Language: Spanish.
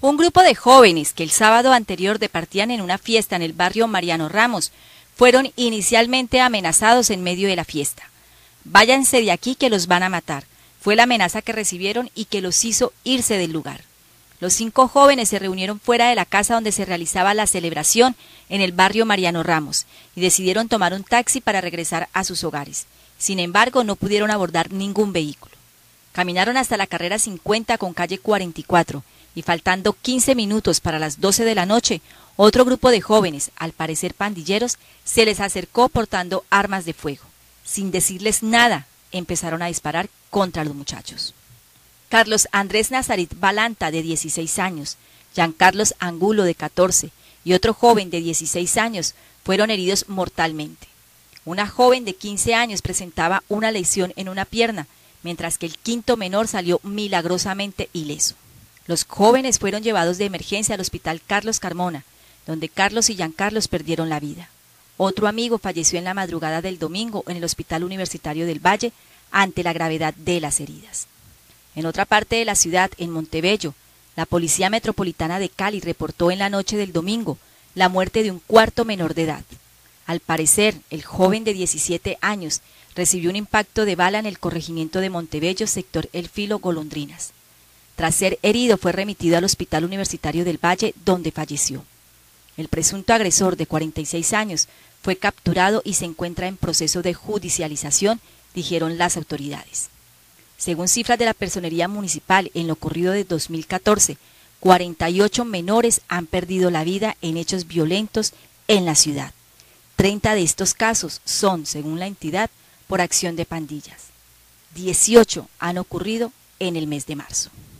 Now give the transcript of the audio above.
Un grupo de jóvenes que el sábado anterior departían en una fiesta en el barrio Mariano Ramos fueron inicialmente amenazados en medio de la fiesta. «Váyanse de aquí que los van a matar», fue la amenaza que recibieron y que los hizo irse del lugar. Los 5 jóvenes se reunieron fuera de la casa donde se realizaba la celebración en el barrio Mariano Ramos y decidieron tomar un taxi para regresar a sus hogares. Sin embargo, no pudieron abordar ningún vehículo. Caminaron hasta la carrera 50 con calle 44 y faltando 15 minutos para las 12 de la noche, otro grupo de jóvenes, al parecer pandilleros, se les acercó portando armas de fuego. Sin decirles nada, empezaron a disparar contra los muchachos. Carlos Andrés Nazarit Balanta, de 16 años, Giancarlos Angulo, de 14, y otro joven de 16 años fueron heridos mortalmente. Una joven de 15 años presentaba una lesión en una pierna, mientras que el quinto menor salió milagrosamente ileso. Los jóvenes fueron llevados de emergencia al hospital Carlos Carmona, donde Carlos y Giancarlos perdieron la vida. Otro amigo falleció en la madrugada del domingo en el Hospital Universitario del Valle ante la gravedad de las heridas. En otra parte de la ciudad, en Montebello, la Policía Metropolitana de Cali reportó en la noche del domingo la muerte de un cuarto menor de edad. Al parecer, el joven de 17 años recibió un impacto de bala en el corregimiento de Montebello, sector El Filo, Golondrinas. Tras ser herido, fue remitido al Hospital Universitario del Valle, donde falleció. El presunto agresor, de 46 años, fue capturado y se encuentra en proceso de judicialización, dijeron las autoridades. Según cifras de la Personería Municipal, en lo corrido de 2014, 48 menores han perdido la vida en hechos violentos en la ciudad. 30 de estos casos son, según la entidad, por acción de pandillas. 18 han ocurrido en el mes de marzo.